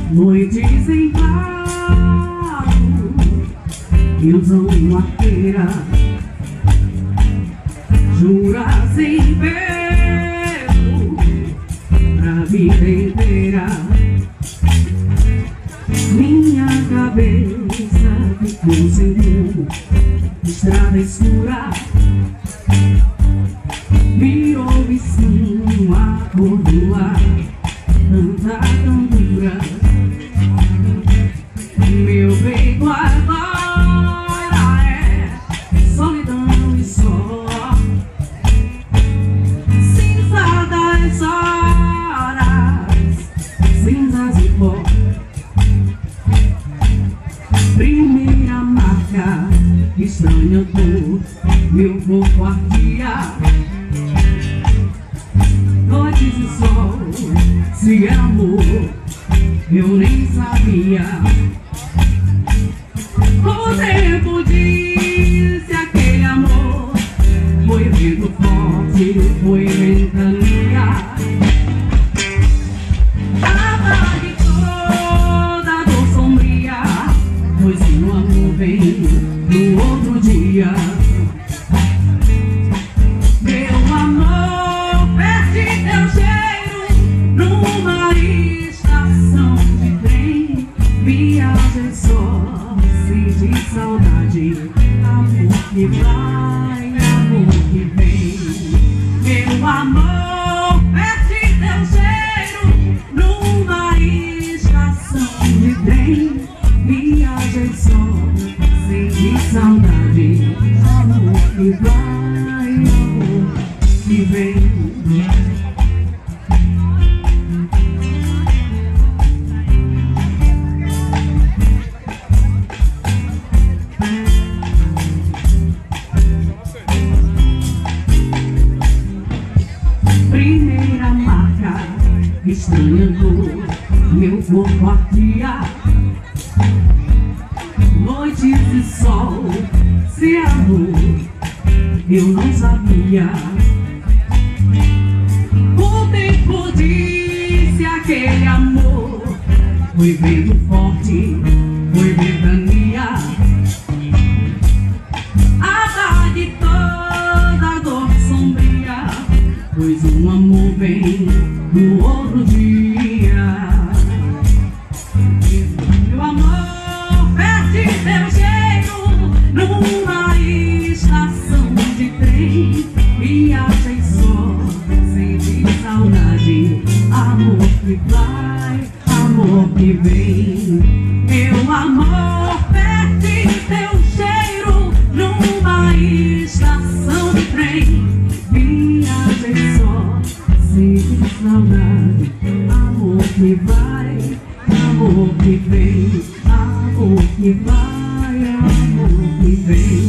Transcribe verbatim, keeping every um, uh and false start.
noites em claro, ilusão em laqueira, juras em beijo pra vida inteira. Minha cabeça ficou sem rumo, estrada escura, virou vizinho a cor do ar, tanta candura. Meu peito agora é solidão e só, cinza das horas, cinzas e pó. Primeira marca, estranha dor, meu corpo ardia. Noites de sol, se é amor, eu nem sabia. O tempo disse aquele amor foi vento forte, foi ventania. Apague toda dor sombria, pois o amor vem no outro dia. Meu amor, perde teu cheiro numa estação de trem. Viagem só, sente saudade, amor que vai, amor que vem. Meu amor, perde teu cheiro numa estação de trem. Viagem só, sente saudade, amor que vai, amor que vem. Primeira marca, estranha dor, meu corpo ardia. Noites de sol, se amor, eu não sabia. O tempo disse aquele amor foi vento forte, foi ventania. Apague toda dor sombria, pois um amor vem no outro dia. Meu amor, perde teu cheiro numa estação de trem. Viagem só, sente saudade, amor que vai, amor que vem. Meu amor, perde teu cheiro numa estação de trem. Viagem só, sente saudade, amor que vai, amor que vem, amor que vai, amor que vem.